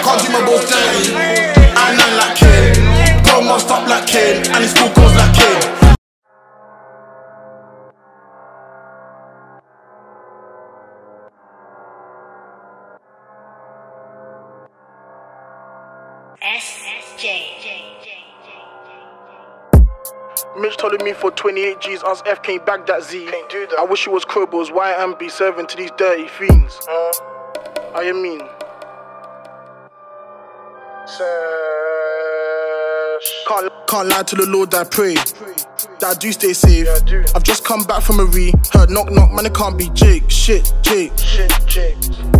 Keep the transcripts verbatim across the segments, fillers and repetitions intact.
can't do my balls dirty. I nine like Kane, bro must up like Kane, and his school goes like Kane. S J. Mitch telling me for twenty-eight G's, us F can't bag that Z. Can't do that. I wish it was Krobos, Y M B serving to these dirty fiends. Uh, I you mean? Can't, can't lie to the Lord I pray that I do stay safe. Yeah, I do. I've just come back from a re, heard knock knock, man it can't be Jake. Shit, Jake. Shit, Jake.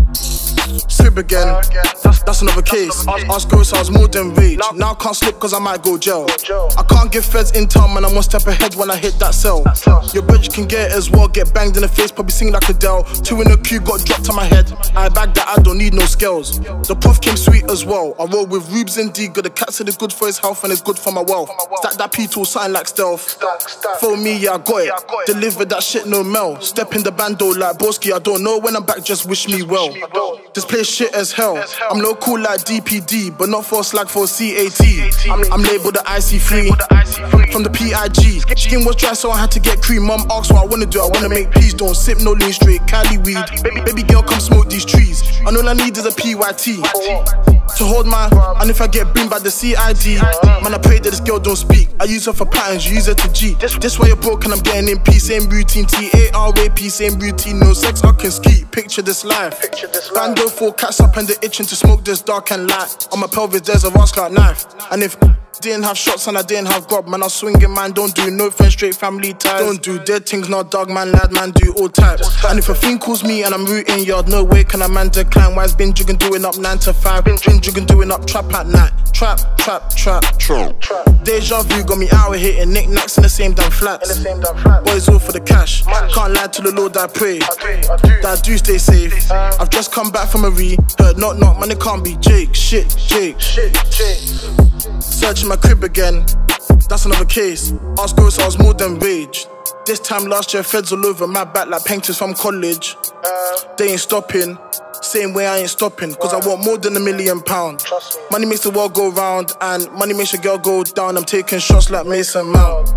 Slip again, uh, again. That's, that's another case. Ask, ask Ghost, I was more than rage. Now, now I can't slip cause I might go jail. go jail. I can't give feds intel, man, I'm one step ahead when I hit that cell. Your bitch can get it as well, get banged in the face, probably sing like Adele. Two in the queue, got dropped on my head. I bag that, I don't need no scales. The puff came sweet as well. I roll with Rubes and D, good. The cat said it's good for his health and it's good for my wealth. Stack that P tool, something like stealth. For me, yeah, I got it. Deliver that shit, no mel. Step in the bando like Boski, I don't know when I'm back, just wish me well. This place shit as hell. I'm low cool like D P D, but not for slag for C A T. I'm, I'm labeled the I C free from the P I G. Skin was dry, so I had to get cream. Mum asked what I wanna do, I wanna make peace. Don't sip no lean, straight Cali weed. Baby, baby girl, come smoke these trees. And all I need is a P Y T to hold my, and if I get beamed by the C I D, man, I pray that this girl don't speak. I use her for patterns, you use her to G. This, this why you're broke and I'm getting in P. Same routine, T A R A P, same routine. No sex, I can ski. Picture this life. Bando full, cats up and they're itching to smoke this dark and light. On my pelvis, there's a rascal knife. And if didn't have shots and I didn't have grub, man, I'll swing it, man, don't do no friends, straight family ties. Don't do dead things, not dog, man, lad, man, do all types. And if a fiend calls me and I'm rooting yard, no way can a man decline. Why has been jigging doing up nine to five, been jigging doing up trap at night. Trap, trap, trap, trap. Deja vu got me out here hitting knick-knacks in the same damn flats. Boys all for the cash, can't lie to the Lord I pray that I do stay safe. I've just come back from a re, heard knock knock, man, it can't be Jake. Shit, Jake. Searching my crib again, that's another case. Ask Ghost, I was more than rage. This time last year, feds all over my back like painters from college. They ain't stopping, same way I ain't stopping, cause I want more than a million pound. Money makes the world go round, and money makes a girl go down. I'm taking shots like Mason Mount.